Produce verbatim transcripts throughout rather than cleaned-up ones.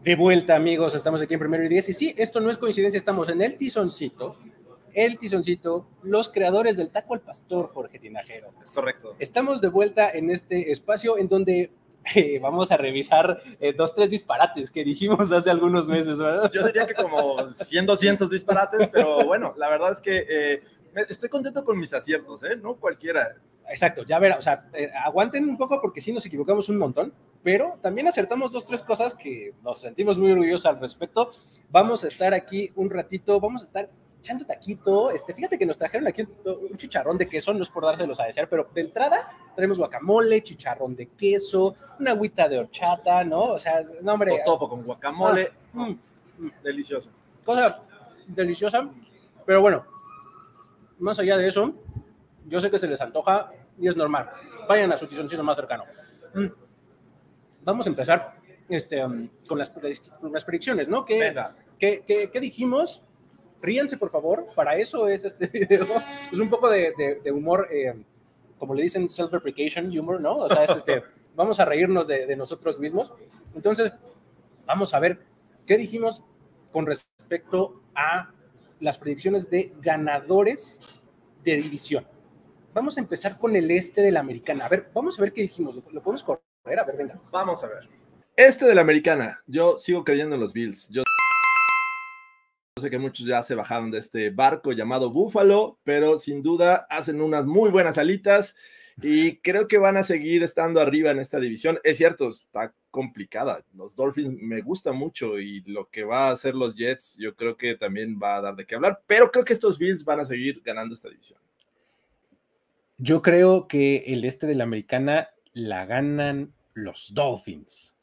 De vuelta, amigos, estamos aquí en Primero y Diez. Y sí, esto no es coincidencia, estamos en el Tizoncito, el Tizoncito, los creadores del taco al pastor, Jorge Tinajero. Es correcto. Estamos de vuelta en este espacio en donde eh, vamos a revisar eh, dos, tres disparates que dijimos hace algunos meses, ¿verdad? Yo diría que como cien, doscientos disparates, pero bueno, la verdad es que eh, estoy contento con mis aciertos, ¿eh? No cualquiera. Exacto, ya verá, o sea, eh, aguanten un poco porque sí nos equivocamos un montón, pero también acertamos dos, tres cosas que nos sentimos muy orgullosos al respecto. Vamos a estar aquí un ratito, vamos a estar echando taquito. Este, fíjate que nos trajeron aquí un, un chicharrón de queso, no es por dárselos a desear, pero de entrada traemos guacamole, chicharrón de queso, una agüita de horchata, ¿no? O sea, no, hombre. Totopo con guacamole, ah, mm, mm, delicioso. Cosa deliciosa, pero bueno, más allá de eso, yo sé que se les antoja y es normal. Vayan a su tizoncito más cercano. Mm. Vamos a empezar este, um, con, las, con las predicciones, ¿no? ¿Qué, ¿qué, qué, qué dijimos? Ríanse, por favor. Para eso es este video. Es un poco de, de, de humor, eh, como le dicen, self-deprecation humor, ¿no? O sea, es este, vamos a reírnos de, de nosotros mismos. Entonces, vamos a ver qué dijimos con respecto a las predicciones de ganadores de división. Vamos a empezar con el este de la Americana. A ver, vamos a ver qué dijimos. ¿Lo, lo podemos correr? A ver, venga. Vamos a ver. Este de la Americana, yo sigo creyendo en los Bills. Yo sé que muchos ya se bajaron de este barco llamado Buffalo, pero sin duda hacen unas muy buenas alitas y creo que van a seguir estando arriba en esta división. Es cierto, está complicada. Los Dolphins me gusta mucho y lo que va a hacer los Jets yo creo que también va a dar de qué hablar, pero creo que estos Bills van a seguir ganando esta división. Yo creo que el este de la Americana la ganan los Dolphins.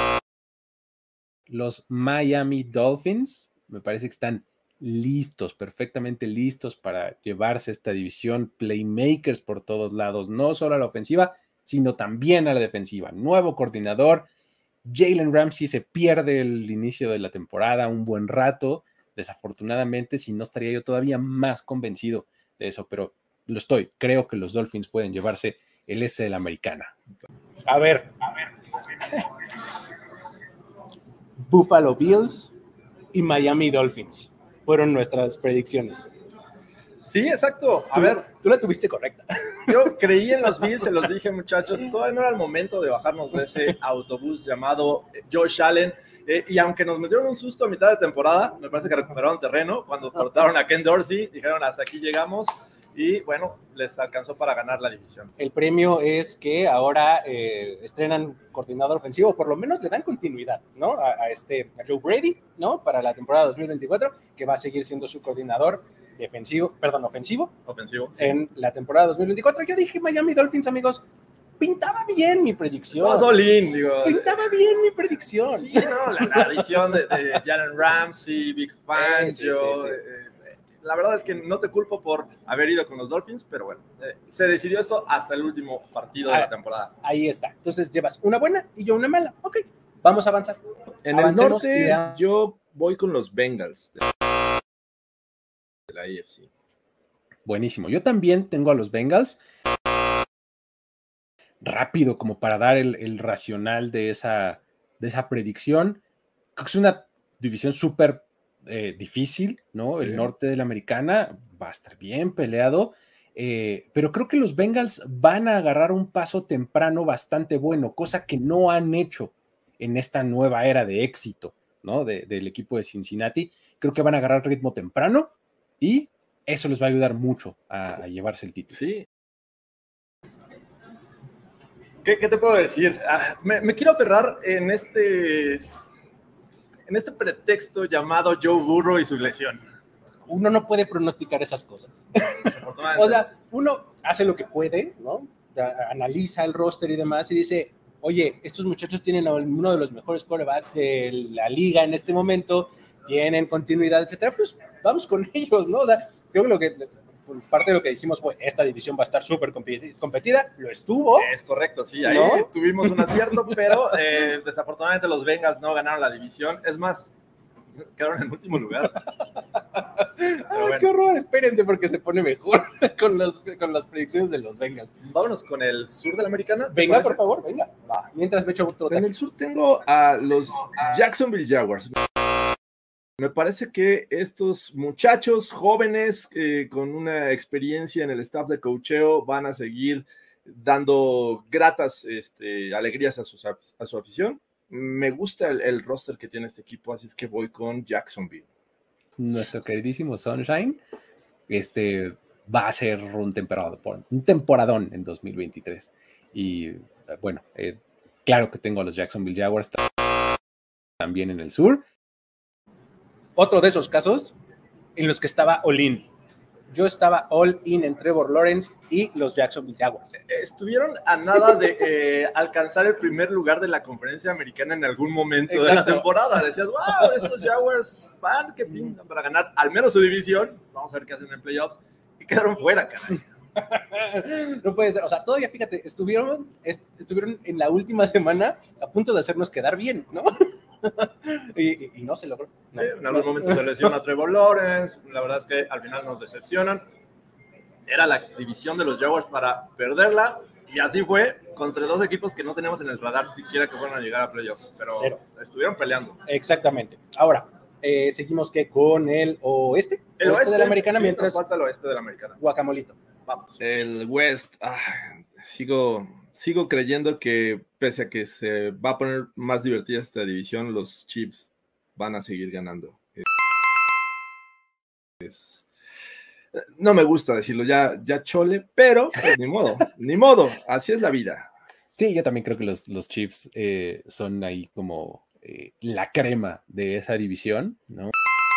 Los Miami Dolphins me parece que están listos, perfectamente listos para llevarse esta división. Playmakers por todos lados, no solo a la ofensiva, sino también a la defensiva. Nuevo coordinador. Jalen Ramsey se pierde el inicio de la temporada un buen rato. Desafortunadamente, si no estaría yo todavía más convencido de eso, pero lo estoy. Creo que los Dolphins pueden llevarse el este de la Americana. A ver, a ver. Buffalo Bills y Miami Dolphins fueron nuestras predicciones. Sí, exacto. A tú, ver, tú la tuviste correcta. Yo creí en los Bills, se los dije, muchachos. Todavía no era el momento de bajarnos de ese autobús llamado Josh Allen. Eh, y aunque nos metieron un susto a mitad de temporada, me parece que recuperaron terreno. Cuando cortaron a Ken Dorsey, dijeron hasta aquí llegamos. Y bueno, les alcanzó para ganar la división. El premio es que ahora eh, estrenan coordinador ofensivo, o por lo menos le dan continuidad, ¿no? A, a, este, a Joe Brady, ¿no? Para la temporada dos mil veinticuatro, que va a seguir siendo su coordinador defensivo, perdón, ofensivo. Ofensivo. Sí. En la temporada dos mil veinticuatro. Yo dije Miami Dolphins, amigos. Pintaba bien mi predicción. Estaba solín, digo. Pintaba bien mi predicción. Sí, no, la, la adición de, de Jalen Ramsey, Big Fangio. Sí, sí, sí, sí. Eh, La verdad es que no te culpo por haber ido con los Dolphins, pero bueno, eh, se decidió esto hasta el último partido ah, de la temporada. Ahí está. Entonces llevas una buena y yo una mala. Ok, vamos a avanzar. En Avancemos el norte a... yo voy con los Bengals de la A F C. Buenísimo. Yo también tengo a los Bengals. Rápido, como para dar el, el racional de esa, de esa predicción. Creo que es una división súper Eh, difícil, ¿no? Sí. El norte de la Americana va a estar bien peleado, eh, pero creo que los Bengals van a agarrar un paso temprano bastante bueno, cosa que no han hecho en esta nueva era de éxito, ¿no? De, del equipo de Cincinnati. Creo que van a agarrar ritmo temprano y eso les va a ayudar mucho a, a llevarse el título. Sí. ¿Qué, qué te puedo decir? Ah, me, me quiero aferrar en este... en este pretexto llamado Joe Burrow y su lesión. Uno no puede pronosticar esas cosas. O sea, uno hace lo que puede, ¿no? Analiza el roster y demás y dice, oye, estos muchachos tienen uno de los mejores quarterbacks de la liga en este momento, tienen continuidad, etcétera, pues vamos con ellos, ¿no? O sea, creo que lo que... parte de lo que dijimos fue, esta división va a estar súper competida, lo estuvo. Es correcto, sí, ahí ¿no? tuvimos un acierto, pero eh, desafortunadamente los Bengals no ganaron la división, es más, quedaron en último lugar. Bueno. ¡Qué horror! Espérense porque se pone mejor con, los, con las predicciones de los Bengals. Vámonos con el sur de la americana. Venga, por favor, venga. Va. Mientras me echo otro. En el sur tengo a los Jacksonville Jaguars. Me parece que estos muchachos jóvenes eh, con una experiencia en el staff de coacheo van a seguir dando gratas este, alegrías a, sus, a su afición. Me gusta el, el roster que tiene este equipo, así es que voy con Jacksonville. Nuestro queridísimo Sunshine este, va a ser un temporadón, un temporadón en dos mil veintitrés. Y bueno, eh, claro que tengo a los Jacksonville Jaguars también en el sur. Otro de esos casos en los que estaba all-in. Yo estaba all-in en Trevor Lawrence y los Jacksonville Jaguars. Estuvieron a nada de eh, alcanzar el primer lugar de la conferencia americana en algún momento Exacto. de la temporada. Decías, wow, estos Jaguars van que pintan para ganar al menos su división. Vamos a ver qué hacen en playoffs. Y quedaron fuera, caray. No puede ser, o sea, todavía fíjate, estuvieron, est estuvieron en la última semana a punto de hacernos quedar bien, ¿no? y, y, y no se logró. No. Sí, en algún momento se lesiona Trevor Lawrence, la verdad es que al final nos decepcionan. Era la división de los Jaguars para perderla, y así fue, contra dos equipos que no teníamos en el radar siquiera que fueran a llegar a playoffs, pero Cero. estuvieron peleando. Exactamente. Ahora, eh, seguimos que con el oeste, el oeste, oeste de la americana, sí, mientras nos falta el oeste de la americana. Guacamolito. Vamos. El West, ah, sigo, sigo creyendo que pese a que se va a poner más divertida esta división, los Chiefs van a seguir ganando. Es, no me gusta decirlo, ya, ya chole, pero pues, ni modo, ni modo, así es la vida. Sí, yo también creo que los, los Chiefs eh, son ahí como eh, la crema de esa división, ¿no?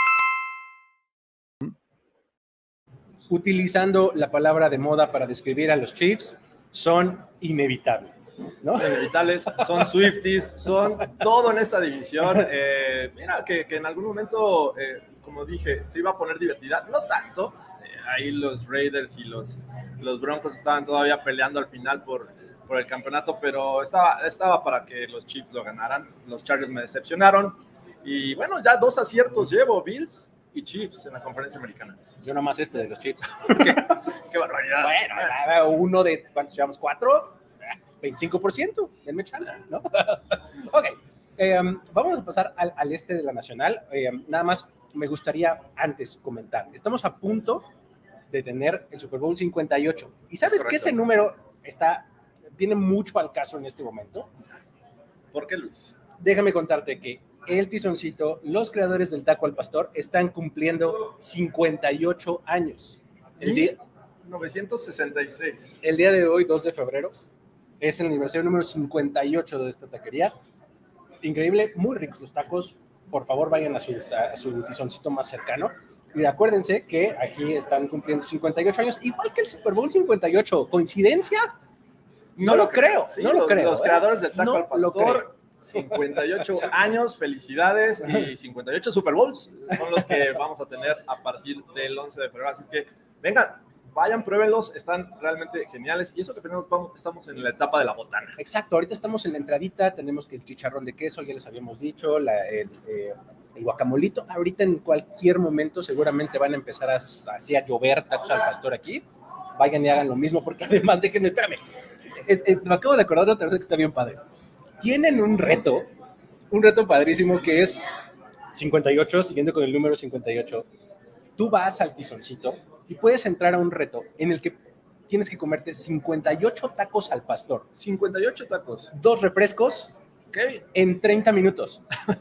Utilizando la palabra de moda para describir a los Chiefs, son inevitables, ¿no? Inevitables, son Swifties, son todo en esta división. Eh, mira, que, que en algún momento, eh, como dije, se iba a poner divertida, no tanto. Eh, ahí los Raiders y los, los Broncos estaban todavía peleando al final por, por el campeonato, pero estaba, estaba para que los Chiefs lo ganaran. Los Chargers me decepcionaron. Y bueno, ya dos aciertos llevo, Bills y Chiefs en la conferencia americana. Yo nomás este de los Chiefs. ¿Qué, qué barbaridad. Bueno, uno de, ¿cuántos llevamos? ¿Cuatro? veinticinco por ciento. Denme chance, ¿no? Ok. Eh, vamos a pasar al, al este de la Nacional. Eh, nada más me gustaría antes comentar. Estamos a punto de tener el Super Bowl cincuenta y ocho. ¿Y sabes que ese número está, viene mucho al caso en este momento? ¿Por qué, Luis? Déjame contarte que el Tizoncito, los creadores del Taco al Pastor, están cumpliendo cincuenta y ocho años. El día, mil novecientos sesenta y seis. El día de hoy, dos de febrero, es el aniversario número cincuenta y ocho de esta taquería. Increíble, muy ricos los tacos. Por favor, vayan a su, a su Tizoncito más cercano. Y acuérdense que aquí están cumpliendo cincuenta y ocho años, igual que el Super Bowl cincuenta y ocho. ¿Coincidencia? No, no lo creo, creo. Sí, no los, lo creo. Los ¿eh? creadores del Taco no al Pastor, cincuenta y ocho años, felicidades, y cincuenta y ocho Super Bowls son los que vamos a tener a partir del once de febrero, así es que vengan, vayan, pruébenlos, están realmente geniales, y eso que tenemos, vamos, estamos en la etapa de la botana. Exacto, ahorita estamos en la entradita, tenemos que el chicharrón de queso, ya les habíamos dicho, la, el, eh, el guacamolito, ahorita en cualquier momento seguramente van a empezar a, así a llover tacos al pastor aquí, vayan y hagan lo mismo, porque además, déjenme, espérame, eh, eh, me acabo de acordar de otra vez que está bien padre. Tienen un reto, un reto padrísimo que es cincuenta y ocho, siguiendo con el número cincuenta y ocho. Tú vas al Tizoncito y puedes entrar a un reto en el que tienes que comerte cincuenta y ocho tacos al pastor. cincuenta y ocho tacos. Dos refrescos, okay, en treinta minutos.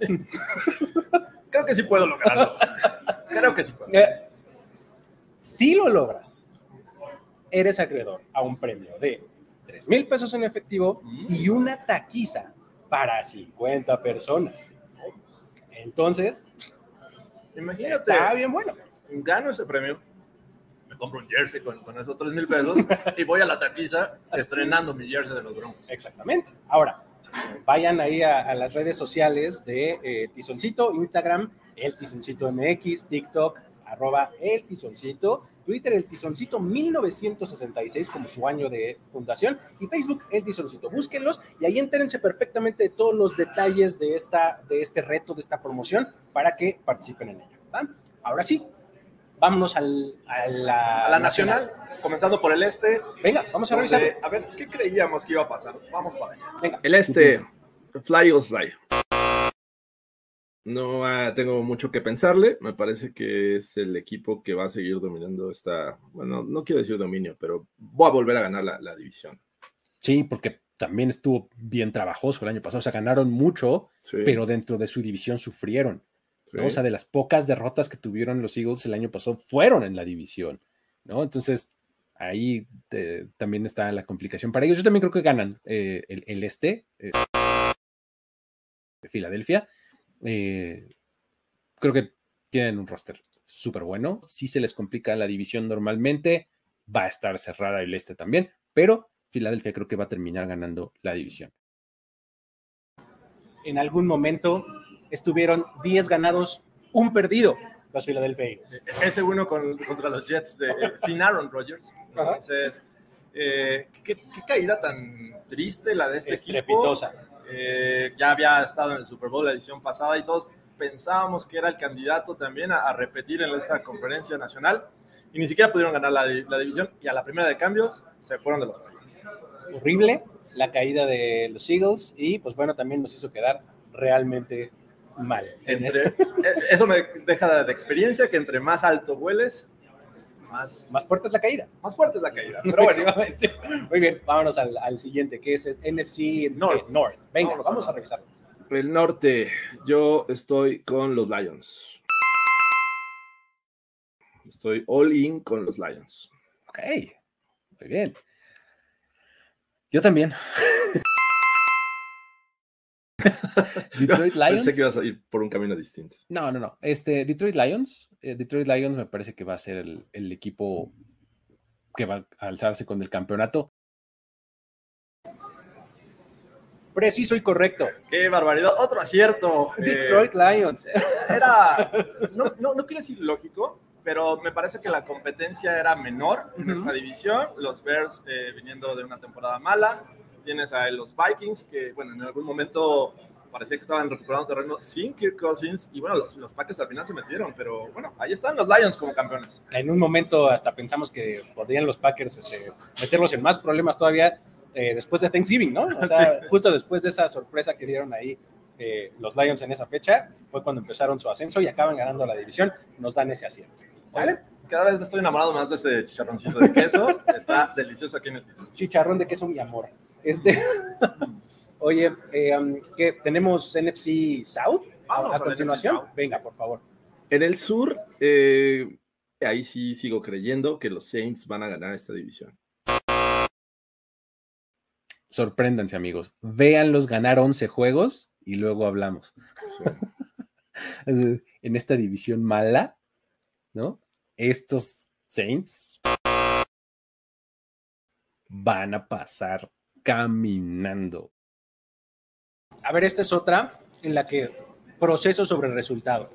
Creo que sí puedo lograrlo. Creo que sí puedo. Eh, si lo logras, eres acreedor a un premio de tres mil pesos en efectivo mm. y una taquiza para cincuenta personas. Entonces, imagínate, está bien bueno. Gano ese premio, me compro un jersey con, con esos tres mil pesos y voy a la taquiza estrenando mi jersey de los Broncos. Exactamente. Ahora, vayan ahí a, a las redes sociales de eh, Tizoncito, Instagram, el Tizoncito M X, TikTok, arroba el Tizoncito, Twitter, el Tizoncito mil novecientos sesenta y seis como su año de fundación, y Facebook, el Tizoncito. Búsquenlos y ahí entérense perfectamente de todos los detalles de, esta, de este reto, de esta promoción, para que participen en ella, ¿verdad? Ahora sí, vámonos al, a la, A la nacional, nacional, comenzando por el este. Venga, vamos a revisar. A ver, ¿qué creíamos que iba a pasar? Vamos para allá. Venga. El este, Fly Eagles Fly. No uh, tengo mucho que pensarle. Me parece que es el equipo que va a seguir dominando esta. Bueno, no quiero decir dominio, pero voy a volver a ganar la, la división. Sí, porque también estuvo bien trabajoso el año pasado. O sea, ganaron mucho, sí. pero dentro de su división sufrieron. Sí. ¿no? O sea, de las pocas derrotas que tuvieron los Eagles el año pasado fueron en la división, ¿no? Entonces, ahí eh, también está la complicación para ellos. Yo también creo que ganan eh, el, el este eh, de Filadelfia. Eh, creo que tienen un roster súper bueno. Sí se les complica la división normalmente. Va a estar cerrada el este también, pero Filadelfia creo que va a terminar ganando la división. En algún momento estuvieron diez ganados, un perdido, los Philadelphia Eagles. Ese uno con, contra los Jets de, eh, sin Aaron Rodgers. Entonces, eh, ¿qué, qué caída tan triste la de este Estrepitosa. equipo. Eh, ya había estado en el Super Bowl la edición pasada y todos pensábamos que era el candidato también a, a repetir en esta conferencia nacional y ni siquiera pudieron ganar la, la división y a la primera de cambios se fueron de los Rodgers. Horrible la caída de los Eagles y pues bueno, también nos hizo quedar realmente mal. Entre, eso me deja de experiencia que entre más alto vueles, más, más fuerte es la caída. Más fuerte es la caída. Pero bueno. Muy bien, vámonos al, al siguiente, que es N F C North. North. Venga, vámonos vamos a, a revisarlo. El norte, yo estoy con los Lions. Estoy all in con los Lions. Ok, muy bien. Yo también. Detroit Lions. Pensé que ibas a ir por un camino distinto. No, no, no. Este, Detroit Lions. Eh, Detroit Lions me parece que va a ser el, el equipo que va a alzarse con el campeonato. Preciso y correcto. ¡Qué barbaridad! Otro acierto. Detroit eh, Lions. Era, no, no, no quiero decir lógico, pero me parece que la competencia era menor en uh-huh. esta división. Los Bears eh, viniendo de una temporada mala. Tienes a los Vikings, que bueno, en algún momento parecía que estaban recuperando terreno sin Kirk Cousins, y bueno, los, los Packers al final se metieron, pero bueno, ahí están los Lions como campeones. En un momento hasta pensamos que podrían los Packers este, meterlos en más problemas todavía eh, después de Thanksgiving, ¿no? O sea, sí. Justo después de esa sorpresa que dieron ahí eh, los Lions en esa fecha, fue cuando empezaron su ascenso y acaban ganando la división, nos dan ese acierto. ¿Vale? Cada vez me estoy enamorado más de este chicharroncito de queso, está delicioso aquí en el piso. Chicharrón de queso, mi amor. Este, oye, eh, um, ¿qué? ¿Tenemos N F C South a, a continuación? Venga, por favor. En el sur, eh, ahí sí sigo creyendo que los Saints van a ganar esta división. Sorpréndanse, amigos. Véanlos ganar once juegos y luego hablamos. Sí. En esta división mala, ¿no? Estos Saints van a pasar caminando. A ver, esta es otra en la que proceso sobre resultado.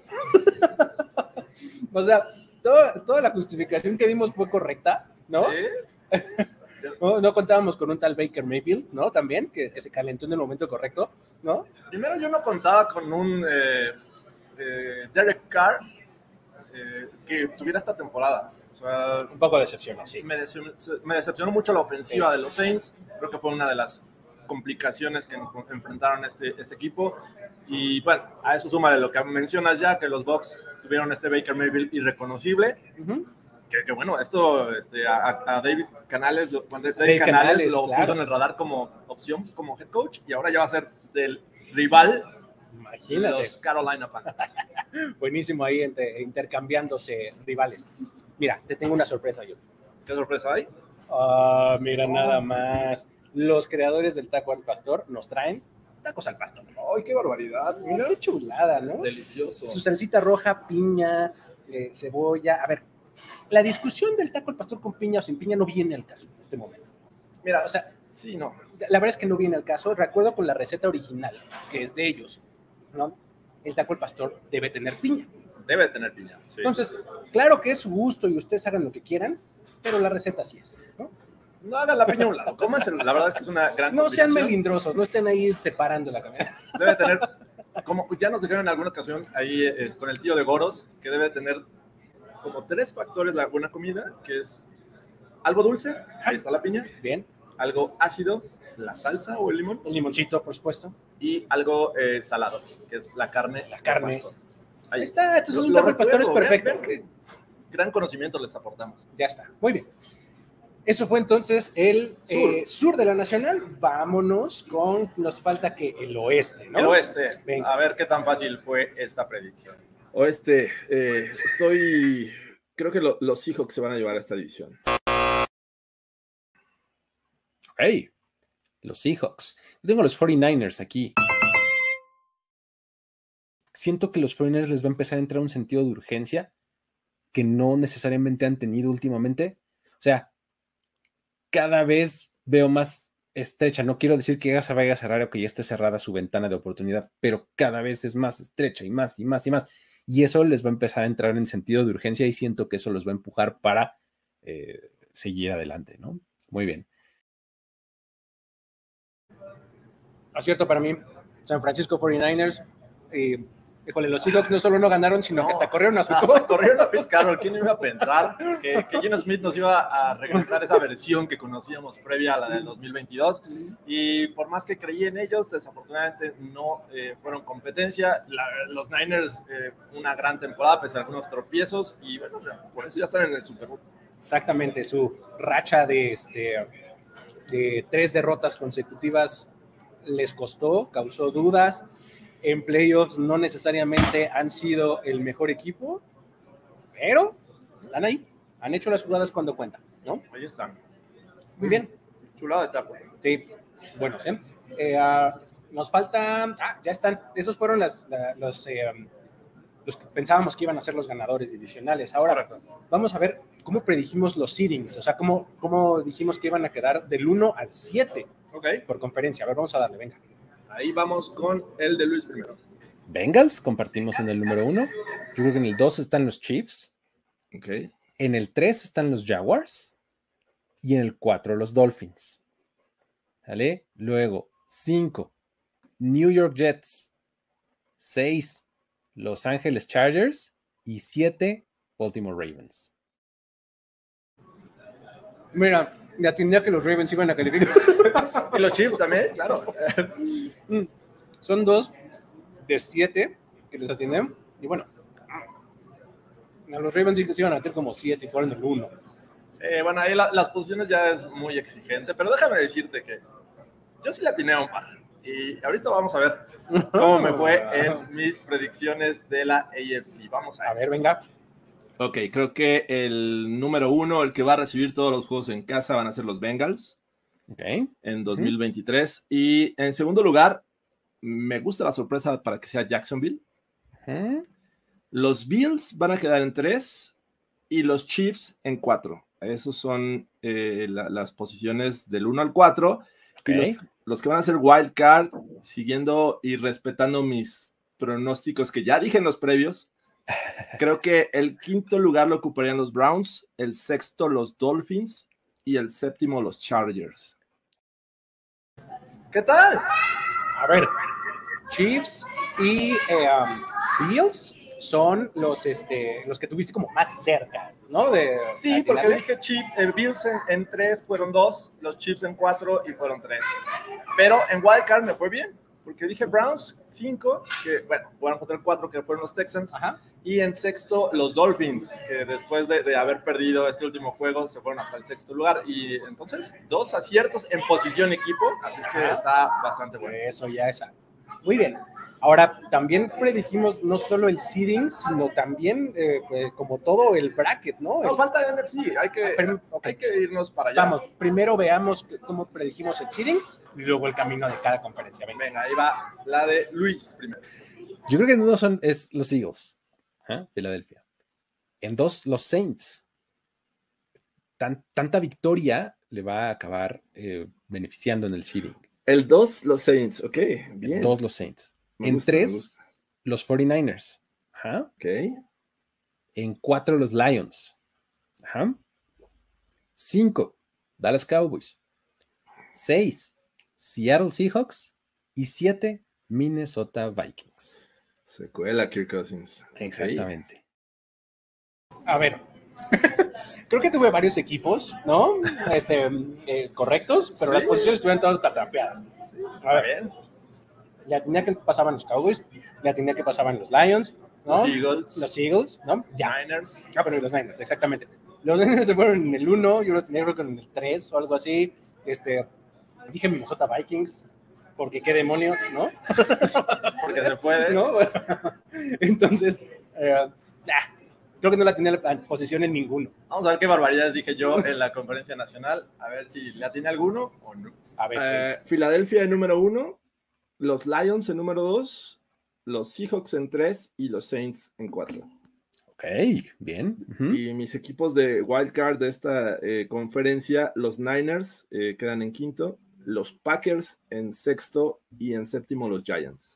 O sea, toda, toda la justificación que dimos fue correcta, ¿no? ¿Sí? No, no contábamos con un tal Baker Mayfield, ¿no? También, que, que se calentó en el momento correcto, ¿no? Primero yo no contaba con un eh, eh, Derek Carr eh, que tuviera esta temporada. O sea, un poco decepcionó, sí. Me, decep- me decepcionó mucho la ofensiva sí. de los Saints. Creo que fue una de las complicaciones que enfrentaron este, este equipo. Y bueno, a eso suma de lo que mencionas ya, que los Bucs tuvieron este Baker Mayfield irreconocible. Uh-huh. Que, que bueno, esto este, a, a David Canales, lo, David David Canales, Canales lo claro. puso en el radar como opción, como head coach, y ahora ya va a ser del rival. Imagínate. De los Carolina Panthers. Buenísimo ahí entre, intercambiándose rivales. Mira, te tengo una sorpresa yo. ¿Qué sorpresa hay? Ah, uh, mira, oh. nada más. Los creadores del taco al pastor nos traen tacos al pastor. ¡Ay, qué barbaridad! Mira, qué chulada, ¿no? Delicioso. Su salsita roja, piña, eh, cebolla. A ver, la discusión del taco al pastor con piña o sin piña no viene al caso en este momento. Mira, o sea, sí, no. La verdad es que no viene al caso. Recuerdo con la receta original, que es de ellos, ¿no? El taco al pastor debe tener piña. Debe tener piña, sí. Entonces, claro que es su gusto y ustedes hagan lo que quieran, pero la receta sí es, ¿no? No hagan la piña a un lado, cómanselo. La verdad es que es una gran No sean melindrosos, no estén ahí separando la comida. Debe tener, como ya nos dijeron en alguna ocasión ahí eh, con el tío de Goros, que debe tener como tres factores la buena comida, que es algo dulce, ahí está la piña. Bien. Algo ácido, la salsa o el limón. El limoncito, por supuesto. Y algo eh, salado, que es la carne. La carne. Pastor. Ahí está, entonces un taco de pastor es perfecto. Vean, vean qué gran conocimiento les aportamos. Ya está, muy bien. Eso fue entonces el sur. Eh, sur de la Nacional. Vámonos con, nos falta que el oeste, ¿no? El oeste. Venga. A ver qué tan fácil fue esta predicción. Oeste, eh, estoy, creo que lo, los Seahawks se van a llevar a esta división. Hey, los Seahawks. Yo tengo los cuarenta y nueve ers aquí. Siento que los cuarenta y nueve ers les va a empezar a entrar un sentido de urgencia que no necesariamente han tenido últimamente. O sea, cada vez veo más estrecha. No quiero decir que ya se vaya a cerrar o que ya esté cerrada su ventana de oportunidad, pero cada vez es más estrecha y más y más y más. Y eso les va a empezar a entrar en sentido de urgencia y siento que eso los va a empujar para eh, seguir adelante, ¿no? Muy bien. Acierto para mí. San Francisco cuarenta y nueve ers. Eh, híjole, los Seahawks no solo no ganaron, sino no, que hasta corrieron a su hasta corrieron a Pete Carroll. ¿Quién iba a pensar que, que Geno Smith nos iba a regresar esa versión que conocíamos previa a la del dos mil veintidós? Y por más que creí en ellos, desafortunadamente no eh, fueron competencia. La, los Niners, eh, una gran temporada, pese a algunos tropiezos, y bueno, por eso ya están en el Super Bowl. Exactamente, su racha de, este, de tres derrotas consecutivas les costó, causó dudas. En playoffs no necesariamente han sido el mejor equipo, pero están ahí. Han hecho las jugadas cuando cuentan, ¿no? Ahí están. Muy bien. Chulada de etapa. Sí, bueno, sí. Eh, uh, nos falta... Ah, ya están. Esos fueron las, la, los, eh, los que pensábamos que iban a ser los ganadores divisionales. Ahora, correcto, vamos a ver cómo predijimos los seedings, o sea, cómo, cómo dijimos que iban a quedar del uno al siete, okay, por conferencia. A ver, vamos a darle, venga. Ahí vamos con el de Luis primero. Bengals, compartimos en el número uno. Yo creo que en el dos están los Chiefs. Okay. En el tres están los Jaguars. Y en el cuatro los Dolphins. ¿Vale? Luego, cinco, New York Jets. seis, Los Ángeles Chargers. Y siete, Baltimore Ravens. Mira, ya tenía que los Ravens iban a calificar. Y los Chiefs también, claro. Son dos de siete que les atienden. Y bueno, a los Ravens sí que se iban a meter como siete y fueron el uno. Eh, bueno, ahí la, las posiciones ya es muy exigente, pero déjame decirte que yo sí la atiné a un par. Y ahorita vamos a ver cómo me fue en mis predicciones de la A F C. Vamos a, a ver, venga. Ok, creo que el número uno, el que va a recibir todos los juegos en casa, van a ser los Bengals. Okay. En dos mil veintitrés. Uh-huh. Y en segundo lugar, me gusta la sorpresa para que sea Jacksonville. Uh-huh. Los Bills van a quedar en tres y los Chiefs en cuatro. Esos son eh, la, las posiciones del uno al cuatro. Okay. Y los, los que van a ser wild card, siguiendo y respetando mis pronósticos que ya dije en los previos, creo que el quinto lugar lo ocuparían los Browns, el sexto los Dolphins y el séptimo los Chargers. ¿Qué tal? A ver, Chiefs y eh, um, Bills son los, este, los que tuviste como más cerca, ¿no? De, sí, porque dije Chiefs, eh, Bills en, en tres fueron dos, los Chiefs en cuatro y fueron tres. Pero en wildcard me fue bien, porque dije Browns cinco, que bueno, jugaron contra el cuatro, que fueron los Texans. Ajá. Y en sexto los Dolphins, que después de, de haber perdido este último juego se fueron hasta el sexto lugar. Y entonces dos aciertos en posición equipo, así es que Ajá. está bastante bueno. Eso ya es algo. Muy bien. Ahora, también predijimos no solo el seeding, sino también eh, eh, como todo el bracket, ¿no? No, el... falta el N F C, hay que, Pero, okay. hay que irnos para allá. Vamos, primero veamos cómo predijimos el seeding y luego el camino de cada conferencia. Venga, Venga ahí va la de Luis primero. Yo creo que en uno son es los Eagles, ¿eh? Filadelfia. En dos, los Saints. Tan, tanta victoria le va a acabar eh, beneficiando en el seeding. El dos, los Saints, ok, bien. En dos, los Saints. Me en gusta, tres, los cuarenta y nueve ers. Ajá. Ok. En cuatro, los Lions. Ajá. Cinco, Dallas Cowboys. Seis, Seattle Seahawks. Y siete, Minnesota Vikings. Se cuela Kirk Cousins. Exactamente. A ver, creo que tuve varios equipos, ¿no? Este, eh, correctos, pero Sí. las posiciones estuvieron todas catrapeadas. A ver, le atiné que pasaban los Cowboys, le atiné que pasaban los Lions, ¿no? Los Eagles. Los Eagles, ¿no? Ya. Niners. Ah, pero y los Niners, exactamente. Los Niners se fueron en el uno, yo los tenía creo que en el tres o algo así. Este, dije Minnesota Vikings, porque qué demonios, ¿no? Porque se puede. ¿No? Entonces, eh, ah, creo que no la tenía la posición en ninguno. Vamos a ver qué barbaridades dije yo en la conferencia nacional. A ver si le atiné alguno o no. A ver, Eh, Filadelfia en número uno, los Lions en número dos, los Seahawks en tres y los Saints en cuatro. Ok, bien. Uh-huh. Y mis equipos de wildcard de esta eh, conferencia, los Niners eh, quedan en quinto, los Packers en sexto y en séptimo los Giants.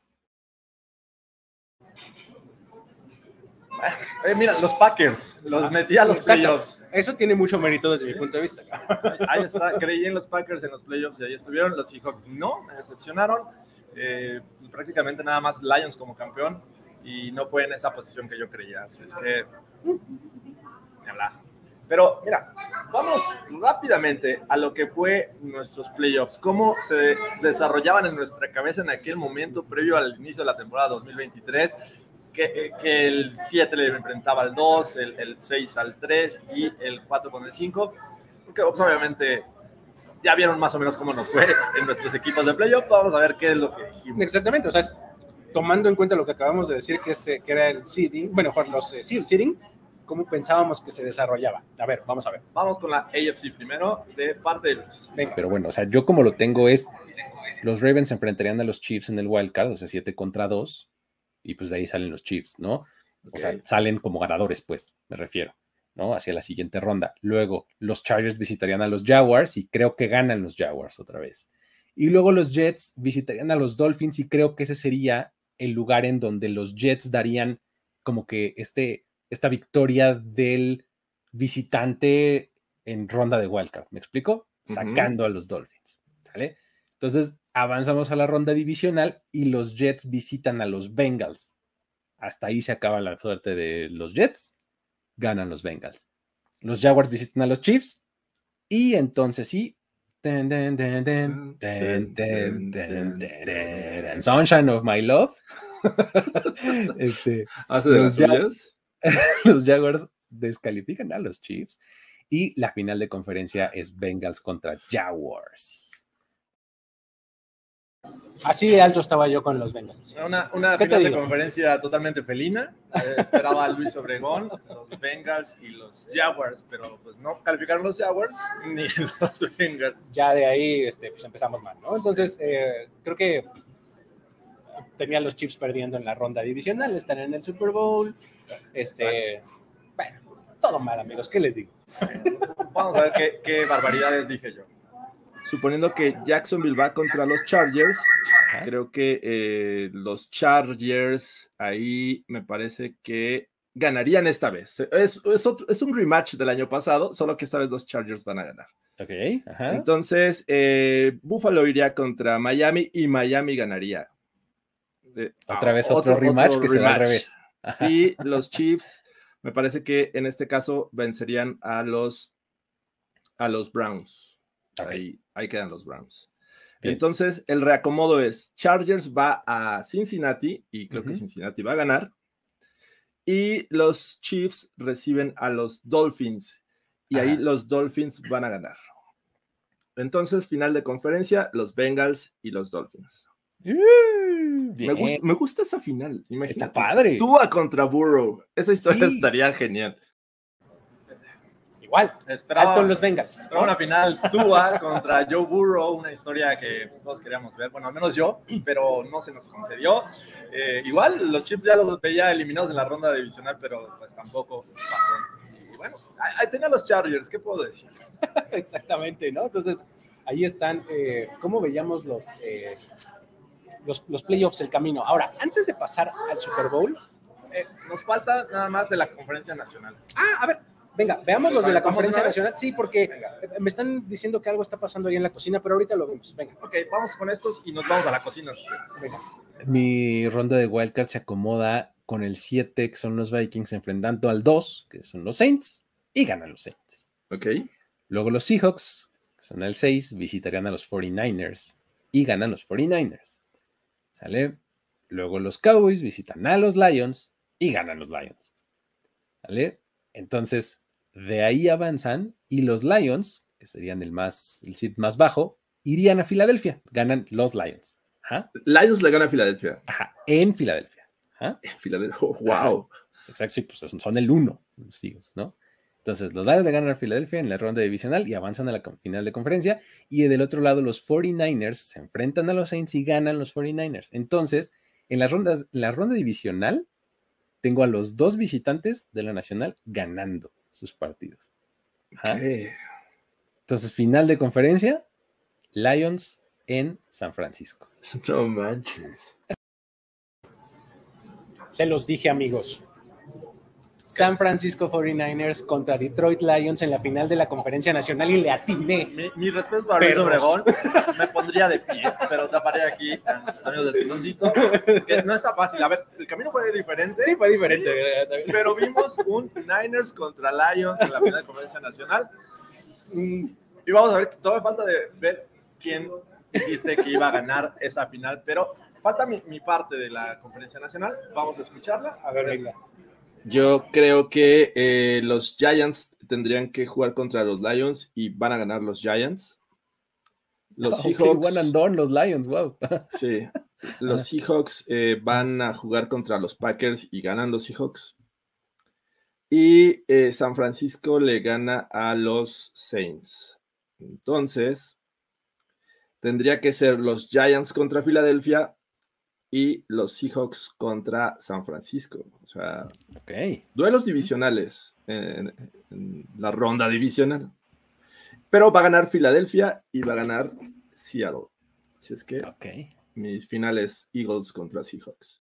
Eh, mira, los Packers, los metí a los exacto. playoffs. Eso tiene mucho mérito desde mi punto de vista. Ahí está, creí en los Packers en los playoffs y ahí estuvieron. Los Seahawks no, me decepcionaron. Eh, prácticamente nada más Lions como campeón y no fue en esa posición que yo creía. Así es que, ni hablar. Pero mira, vamos rápidamente a lo que fue nuestros playoffs, cómo se desarrollaban en nuestra cabeza en aquel momento previo al inicio de la temporada dos mil veintitrés. Que, que el siete le enfrentaba al dos, el, el seis al tres y el cuatro con el cinco, porque pues, obviamente ya vieron más o menos cómo nos fue en nuestros equipos de playoff. Vamos a ver qué es lo que dijimos. Exactamente, o sea, es, tomando en cuenta lo que acabamos de decir, que, es, que era el seeding, bueno, los, eh, sí, el seeding, ¿cómo pensábamos que se desarrollaba? A ver, vamos a ver. Vamos con la A F C primero, de parte de Luis. Venga. Pero bueno, o sea, yo como lo tengo es, los Ravens se enfrentarían a los Chiefs en el wildcard, o sea, siete contra dos, y pues de ahí salen los Chiefs, ¿no? O Okay. sea, salen como ganadores, pues, me refiero, ¿no? Hacia la siguiente ronda. Luego, los Chargers visitarían a los Jaguars y creo que ganan los Jaguars otra vez. Y luego los Jets visitarían a los Dolphins y creo que ese sería el lugar en donde los Jets darían como que este, esta victoria del visitante en ronda de wildcard, ¿me explico? Sacando uh-huh. a los Dolphins, ¿vale? Entonces, avanzamos a la ronda divisional y los Jets visitan a los Bengals. Hasta ahí se acaba la suerte de los Jets. Ganan los Bengals. Los Jaguars visitan a los Chiefs. Y entonces sí. Ten, ten, ten, ten, ten, ten, ten, ten, Sunshine of my love. este, ¿Hace de los, Jag- los Jaguars descalifican a los Chiefs. Y la final de conferencia es Bengals contra Jaguars. Así de alto estaba yo con los Bengals. Una, una final de conferencia totalmente felina. Eh, esperaba a Luis Obregón, los Bengals y los Jaguars, pero pues no calificaron los Jaguars ni los Bengals. Ya de ahí este, pues empezamos mal, ¿no? Entonces, eh, creo que tenían los Chiefs perdiendo en la ronda divisional, están en el Super Bowl. Este, bueno, todo mal, amigos, ¿qué les digo? Vamos a ver qué, qué barbaridades dije yo. Suponiendo que Jacksonville va contra los Chargers, ¿ah? Creo que eh, los Chargers ahí me parece que ganarían esta vez. Es, es, otro, es un rematch del año pasado, solo que esta vez los Chargers van a ganar. Ok, ajá. Entonces, eh, Buffalo iría contra Miami y Miami ganaría. Eh, Otra vez otro, otro rematch otro que rematch. Se da al revés. Ajá. Y los Chiefs, me parece que en este caso vencerían a los, a los Browns. Okay. Ahí, ahí quedan los Browns. Bien. Entonces, el reacomodo es Chargers va a Cincinnati y creo uh-huh. que Cincinnati va a ganar. Y los Chiefs reciben a los Dolphins y Ajá. ahí los Dolphins van a ganar. Entonces, final de conferencia, los Bengals y los Dolphins. Uh, me, gusta, me gusta esa final. Imagínate. Está padre. Tua contra Burrow. Esa historia sí. estaría genial. Igual, esperaba, alto en los Bengals. Esperaba una final Tua contra Joe Burrow, una historia que todos queríamos ver, bueno, al menos yo, pero no se nos concedió. Eh, igual, los Chiefs ya los veía eliminados en la ronda divisional, pero pues tampoco pasó. Y bueno, ahí tenía los Chargers, ¿qué puedo decir? Exactamente, ¿no? Entonces, ahí están, eh, ¿cómo veíamos los, eh, los, los playoffs, el camino? Ahora, antes de pasar al Super Bowl, eh, nos falta nada más de la conferencia nacional. Ah, a ver. Venga, veamos los de la conferencia nacional. Sí, porque Venga. me están diciendo que algo está pasando ahí en la cocina, pero ahorita lo vemos. Venga. Ok, vamos con estos y nos vamos a la cocina. Venga. Mi ronda de wildcard se acomoda con el siete, que son los Vikings, enfrentando al dos, que son los Saints, y ganan los Saints. Ok. Luego los Seahawks, que son el seis, visitarían a los cuarenta y nueve ers y ganan los cuarenta y nueve ers. ¿Sale? Luego los Cowboys visitan a los Lions y ganan los Lions. ¿Vale? Entonces, de ahí avanzan y los Lions, que serían el más, el seed más bajo, irían a Filadelfia. Ganan los Lions. Ajá. Lions le gana a Filadelfia. Ajá, en Filadelfia. Ajá. En Filadelfia. Oh, wow. Ajá. Exacto, sí, pues son el uno, los Eagles, ¿no? Entonces, los Lions le ganan a Filadelfia en la ronda divisional y avanzan a la final de conferencia. Y del otro lado, los cuarenta y nueve ers se enfrentan a los Saints y ganan los cuarenta y nueve ers. Entonces, en las rondas, en la ronda divisional, tengo a los dos visitantes de la Nacional ganando sus partidos. Okay. Entonces, final de conferencia, Lions en San Francisco. No manches. Se los dije, amigos. San Francisco cuarenta y nueve ers contra Detroit Lions en la final de la Conferencia Nacional y le atiné. Mi, mi respeto para Luis Obregón, me pondría de pie, pero taparé aquí a nuestros amigos del tizoncito, que no está fácil. A ver, el camino fue diferente. Sí, fue diferente. Pero vimos un Niners contra Lions en la final de Conferencia Nacional. Y vamos a ver, todavía falta de ver quién dijiste que iba a ganar esa final, pero falta mi, mi parte de la Conferencia Nacional. Vamos a escucharla. A ver, venga. Yo creo que eh, los Giants tendrían que jugar contra los Lions y van a ganar los Giants. Los Okay, Seahawks. one and done, los Lions, wow. Sí. Los Seahawks eh, van a jugar contra los Packers y ganan los Seahawks. Y eh, San Francisco le gana a los Saints. Entonces, tendría que ser los Giants contra Filadelfia y los Seahawks contra San Francisco. O sea, Okay. duelos divisionales en, en la ronda divisional. Pero va a ganar Filadelfia y va a ganar Seattle. Así es que Okay. mis finales Eagles contra Seahawks.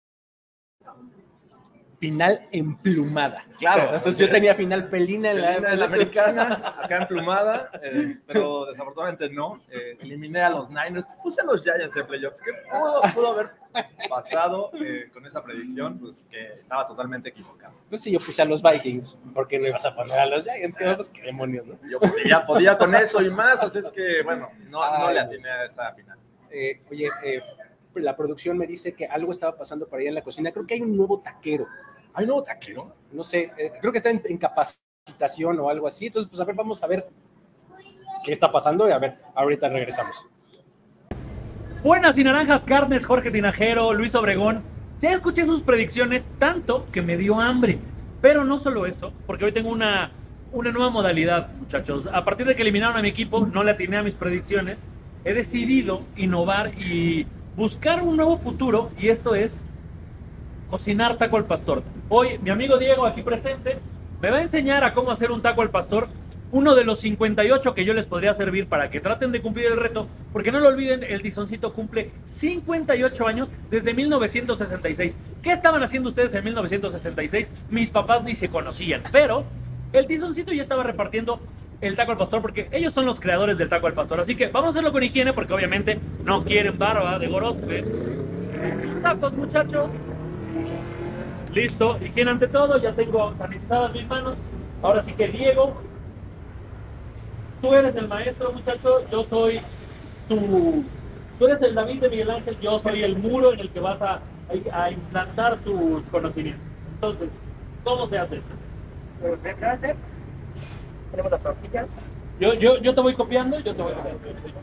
Final emplumada. Claro. Entonces yo tenía final felina en la, En la, en la americana, acá emplumada, eh, pero desafortunadamente no. Eh, eliminé a los Niners, puse a los Giants en playoffs. ¿Qué pudo, pudo haber pasado eh, con esa predicción? Pues que estaba totalmente equivocado. Pues sí, yo puse a los Vikings. ¿Por qué no ibas a poner a los Giants? ¿Qué, pues, qué demonios, ¿no? Yo podía, podía con eso y más, así es que, bueno, no, no le atiné a esa final. Eh, oye, eh, la producción me dice que algo estaba pasando por allá en la cocina. Creo que hay un nuevo taquero. ¿Hay un nuevo taquero? No sé, eh, creo que está en, en capacitación o algo así. Entonces, pues a ver, vamos a ver qué está pasando y a ver, ahorita regresamos. Buenas y naranjas carnes, Jorge Tinajero, Luis Obregón. Ya escuché sus predicciones tanto que me dio hambre. Pero no solo eso, porque hoy tengo una, una nueva modalidad, muchachos. A partir de que eliminaron a mi equipo, no le atiné a mis predicciones. He decidido innovar y buscar un nuevo futuro, y esto es cocinar taco al pastor. Hoy mi amigo Diego, aquí presente, me va a enseñar a cómo hacer un taco al pastor, uno de los cincuenta y ocho que yo les podría servir para que traten de cumplir el reto, porque no lo olviden, el Tizoncito cumple cincuenta y ocho años desde mil novecientos sesenta y seis. ¿Qué estaban haciendo ustedes en mil novecientos sesenta y seis? Mis papás ni se conocían, pero el Tizoncito ya estaba repartiendo el taco al pastor porque ellos son los creadores del taco al pastor. Así que vamos a hacerlo con higiene porque obviamente no quieren barba de gorospe. Sus tacos, muchachos. Listo, higiene ante todo, ya tengo sanitizadas mis manos. Ahora sí que Diego, tú eres el maestro, muchacho, yo soy tu... Tú eres el David de Miguel Ángel, yo soy el muro en el que vas a, a, a implantar tus conocimientos. Entonces, ¿cómo se hace esto? Tenemos las tortillas. Yo, yo, yo te voy copiando, yo te voy copiando.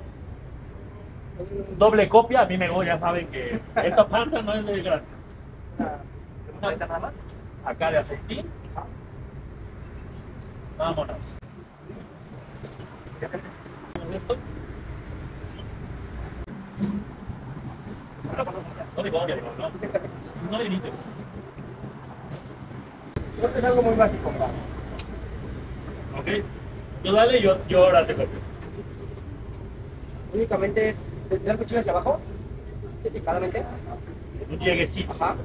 Doble copia, a mí me ya saben que esta panza no es de gratis. Una ahorita nada más. Acá de aceitín. Vámonos. ¿Esto? No le copias, no. No le grites. Creo que es algo muy básico, ¿verdad? Ok. Yo dale, yo, yo ahora te copio. Únicamente es tener cuchillo hacia abajo, delicadamente. Un lleguecito. Ajá.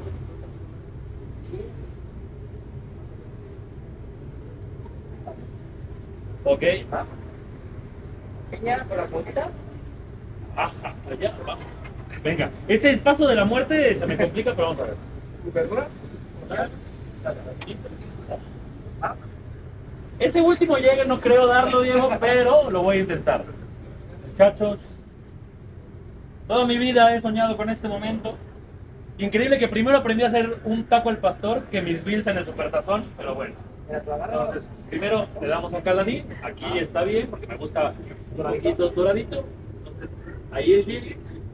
Ok. Ajá. Pequeña con la puntita. Ajá, hasta allá, vamos. Venga, ese paso de la muerte se me complica, pero vamos a ver. Tu verdura. Ese último llegue no creo darlo, Diego, pero lo voy a intentar. Muchachos, toda mi vida he soñado con este momento. Increíble que primero aprendí a hacer un taco al pastor que mis Bills en el supertazón, pero bueno. Entonces, primero le damos a Caladín, aquí está bien, porque me gusta doradito, doradito. Entonces, ahí el Bill.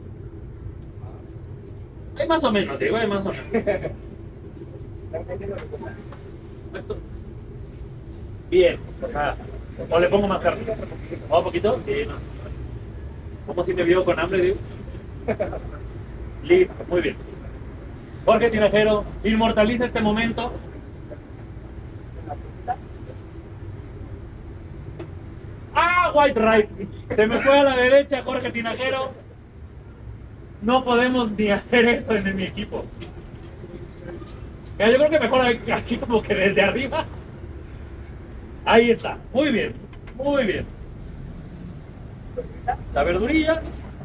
Hay más o menos, Diego, hay más o menos. Perfecto. Bien, o sea, o le pongo más carne. ¿O un poquito? Sí, no. ¿Cómo si me vio con hambre, Diego? Listo, muy bien. Jorge Tinajero, inmortaliza este momento. ¡Ah, White Rice! Se me fue a la derecha, Jorge Tinajero. No podemos ni hacer eso en mi equipo. Yo creo que mejor aquí como que desde arriba. Ahí está. Muy bien. Muy bien. La verdurilla.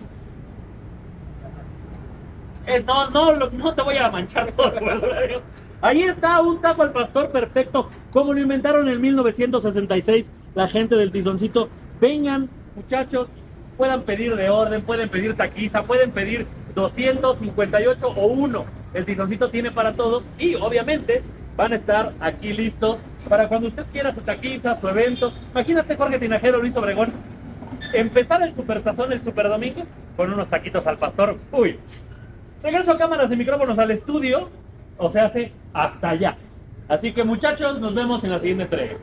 Eh, no, no, no te voy a manchar toda tu verdura. Ahí está, un taco al pastor perfecto, como lo inventaron en mil novecientos sesenta y seis la gente del Tizoncito. Vengan, muchachos, puedan pedir de orden, pueden pedir taquiza, pueden pedir doscientos cincuenta y ocho o uno. El Tizoncito tiene para todos y obviamente van a estar aquí listos para cuando usted quiera su taquiza, su evento. Imagínate, Jorge Tinajero, Luis Obregón, empezar el supertazón, el superdomingo, con unos taquitos al pastor. Uy, regreso a cámaras y micrófonos al estudio, o sea, hace hasta allá. Así que, muchachos, nos vemos en la siguiente entrega.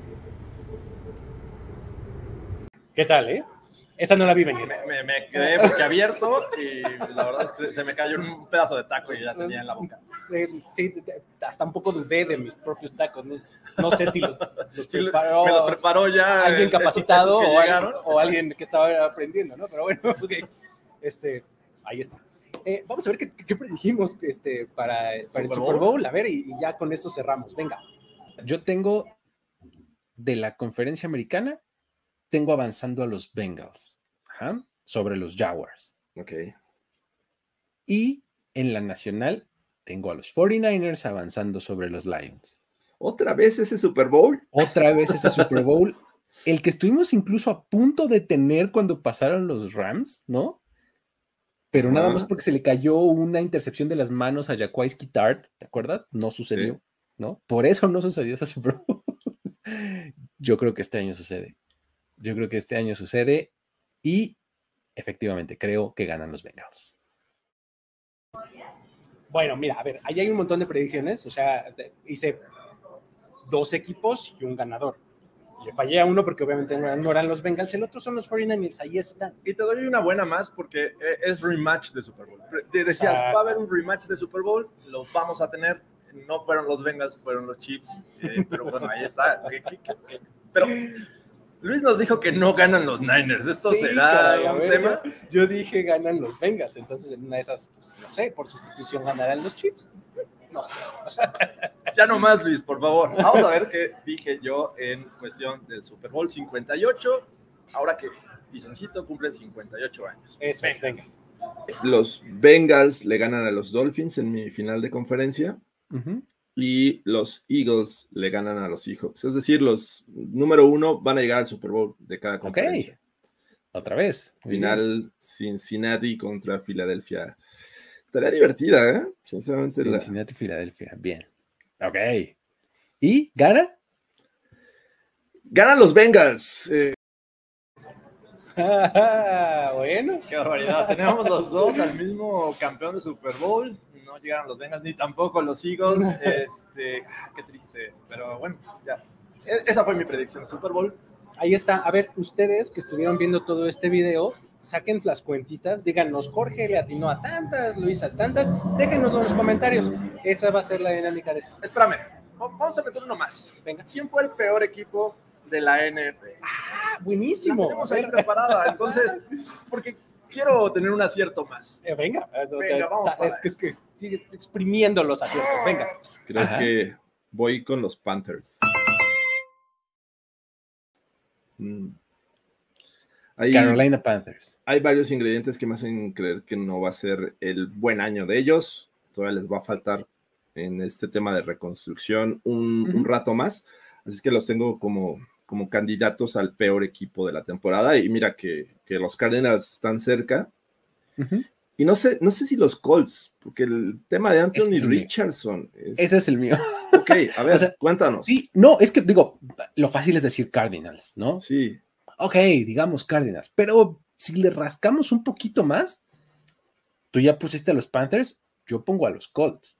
¿Qué tal, eh? Esa no la vi venir. Me, me, me quedé boquiabierto y la verdad es que se me cayó un pedazo de taco y ya tenía en la boca. Eh, sí, hasta un poco dudé de mis propios tacos. No, no sé si los, los Sí, preparó, me los preparó ya alguien esos- capacitado esos que o, llegaron. alguien, o alguien que estaba aprendiendo, ¿no? Pero bueno, ok. Este, ahí está. Eh, vamos a ver qué, qué predijimos este, para, para el ¿Super Super Bowl? Bowl. A ver, y, y ya con eso cerramos. Venga. Yo tengo de la conferencia americana, tengo avanzando a los Bengals, ajá, sobre los Jaguars. Ok. Y en la nacional, tengo a los cuarenta y nueve ers avanzando sobre los Lions. ¿Otra vez ese Super Bowl? Otra vez ese Super Bowl, el que estuvimos incluso a punto de tener cuando pasaron los Rams, ¿no? Pero nada Ajá. más porque se le cayó una intercepción de las manos a Jaquiski Tartt, ¿te acuerdas? No sucedió, Sí. ¿no? Por eso no sucedió ese Super Bowl. Yo creo que este año sucede. Yo creo que este año sucede y efectivamente creo que ganan los Bengals. Bueno, mira, a ver, ahí hay un montón de predicciones. O sea, te- hice dos equipos y un ganador. Le fallé a uno porque obviamente no eran, no eran los Bengals, el otro son los cuarenta y nueve ers. Ahí están. Y te doy una buena más porque eh, es rematch de Super Bowl. Te decías, Exacto. va a haber un rematch de Super Bowl, lo vamos a tener. No fueron los Bengals, fueron los Chiefs. Eh, pero bueno, ahí está. ¿Qué- qué- qué- qué? Pero Luis nos dijo que no ganan los Niners. ¿Esto Sí, será caray, a un ver, tema? Yo, yo dije ganan los Bengals, entonces en una de esas, pues, no sé, por sustitución ganarán los Chiefs. No sé. Ya no más, Luis, por favor. Vamos a ver qué dije yo en cuestión del Super Bowl cincuenta y ocho. Ahora que Tizoncito cumple cincuenta y ocho años. Eso es, venga. Los Bengals le ganan a los Dolphins en mi final de conferencia Ujú. y los Eagles le ganan a los Seahawks. Es decir, los número uno van a llegar al Super Bowl de cada conferencia. Otra vez. Muy bien. Final Cincinnati contra Filadelfia. Estaría divertida, ¿eh? Sinceramente. la- Cincinnati, Filadelfia. Bien. Ok. ¿Y gana? Ganan los Bengals. Eh, Bueno, Qué barbaridad. Tenemos los dos al mismo campeón de Super Bowl. No llegaron los Bengals ni tampoco los Eagles. Este, ah, qué triste. Pero bueno, ya. E- Esa fue mi predicción de Super Bowl. ahí está. A ver, ustedes que estuvieron viendo todo este video, saquen las cuentitas, díganos, Jorge le atinó a tantas, Luis a tantas, déjenoslo en los comentarios. Esa va a ser la dinámica de esto. Espérame, va- vamos a meter uno más. Venga. ¿Quién fue el peor equipo de la N F L? Ah, La buenísimo. tenemos A ahí ver, preparada, entonces, porque quiero tener un acierto más. eh, venga, Venga, vamos Sa- para es que es que sigue exprimiendo los aciertos. Venga. creo Ajá. que voy con los Panthers. Mm. Hay, Carolina Panthers. hay varios ingredientes que me hacen creer que no va a ser el buen año de ellos. Todavía les va a faltar en este tema de reconstrucción un, Ujú. un rato más, así que los tengo como, como candidatos al peor equipo de la temporada, y mira que, que los Cardinals están cerca, Ujú. y no sé, no sé si los Colts, porque el tema de Anthony Ese es el mío. Richardson es... Ese es el mío. Ok, a ver, O sea, cuéntanos. Sí, no, es que digo, lo fácil es decir Cardinals, ¿no? Sí, Ok, digamos Cardinals, pero si le rascamos un poquito más, tú ya pusiste a los Panthers, yo pongo a los Colts,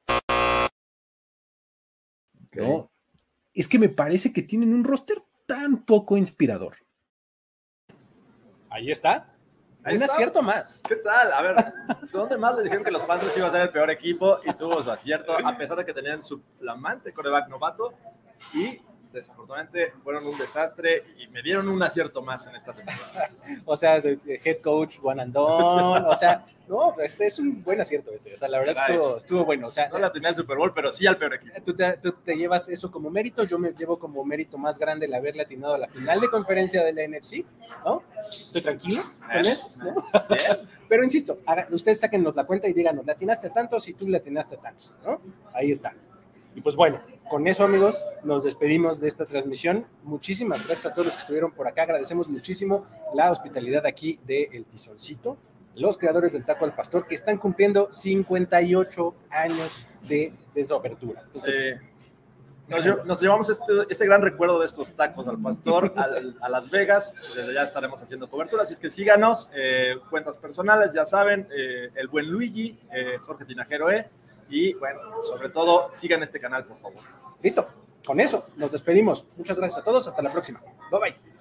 ok. ¿no? Es que me parece que tienen un roster tan poco inspirador. Ahí está. Ahí Un está. acierto más. ¿Qué tal? A ver, ¿dónde más le dijeron que los Panthers iban a ser el peor equipo y tuvo su acierto, a pesar de que tenían su flamante quarterback novato y desafortunadamente fueron un desastre y me dieron un acierto más en esta temporada? O sea, de, de head coach, one and done. O sea, no, es, es un buen acierto ese. O sea, la verdad Caray. estuvo, estuvo bueno. O sea, No la tenía el Super Bowl, pero sí al peor equipo. tú te, tú te llevas eso como mérito. Yo me llevo como mérito más grande el haberle atinado a la final de conferencia de la N F C, ¿no? Estoy tranquilo con eso, ¿no? Bien. Pero insisto, haga- ustedes sáquennos la cuenta y díganos, ¿le atinaste a tantos y tú le atinaste a tantos? ¿No? Ahí está. Y pues bueno, con eso, amigos, nos despedimos de esta transmisión. Muchísimas gracias a todos los que estuvieron por acá. Agradecemos muchísimo la hospitalidad aquí de El Tizoncito, los creadores del Taco al Pastor, que están cumpliendo cincuenta y ocho años de desapertura. Entonces, Sí. Nos, lle- nos llevamos este, este gran recuerdo de estos tacos al pastor al- a Las Vegas. Desde ya estaremos haciendo cobertura, así es que síganos, eh, cuentas personales, ya saben, eh, el buen Luigi, eh, Jorge Tinajero E, y bueno, sobre todo, sigan este canal, por favor. listo. Con eso, nos despedimos. Muchas gracias a todos. Hasta la próxima. Bye bye.